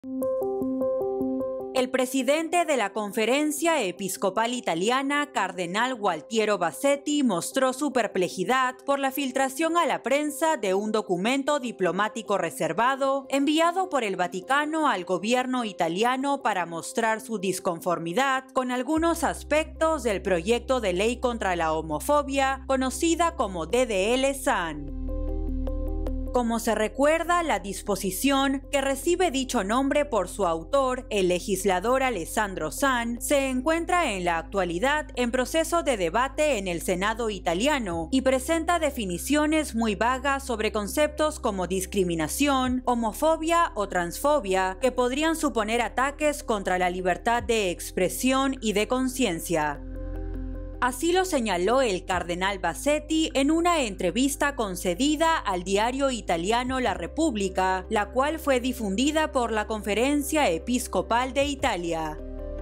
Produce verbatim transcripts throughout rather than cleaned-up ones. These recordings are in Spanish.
El presidente de la Conferencia Episcopal Italiana, Cardenal Gualtiero Bassetti, mostró su perplejidad por la filtración a la prensa de un documento diplomático reservado enviado por el Vaticano al gobierno italiano para mostrar su disconformidad con algunos aspectos del proyecto de ley contra la homofobia, conocida como D D L Zan. Como se recuerda, la disposición, que recibe dicho nombre por su autor, el legislador Alessandro Zan, se encuentra en la actualidad en proceso de debate en el Senado italiano y presenta definiciones muy vagas sobre conceptos como discriminación, homofobia o transfobia, que podrían suponer ataques contra la libertad de expresión y de conciencia. Así lo señaló el cardenal Bassetti en una entrevista concedida al diario italiano La Repubblica, la cual fue difundida por la Conferencia Episcopal de Italia.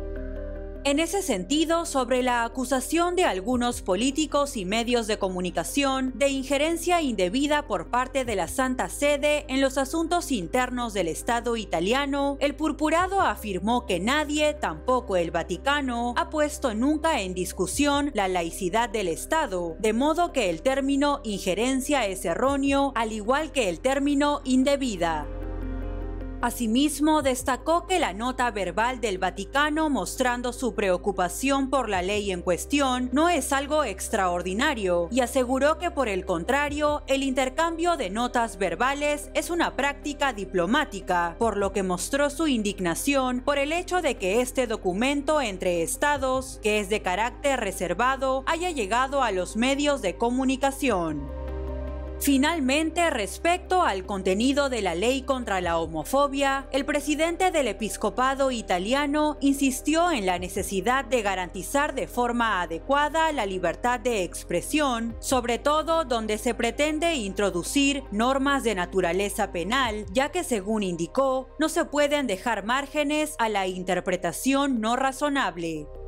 En ese sentido, sobre la acusación de algunos políticos y medios de comunicación de injerencia indebida por parte de la Santa Sede en los asuntos internos del Estado italiano, el purpurado afirmó que nadie, tampoco el Vaticano, ha puesto nunca en discusión la laicidad del Estado, de modo que el término injerencia es erróneo, al igual que el término indebida. Asimismo, destacó que la nota verbal del Vaticano mostrando su preocupación por la ley en cuestión no es algo extraordinario y aseguró que por el contrario, el intercambio de notas verbales es una práctica diplomática, por lo que mostró su indignación por el hecho de que este documento entre estados, que es de carácter reservado, haya llegado a los medios de comunicación. Finalmente, respecto al contenido de la ley contra la homofobia, el presidente del episcopado italiano insistió en la necesidad de garantizar de forma adecuada la libertad de expresión, sobre todo donde se pretende introducir normas de naturaleza penal, ya que según indicó, no se pueden dejar márgenes a la interpretación no razonable.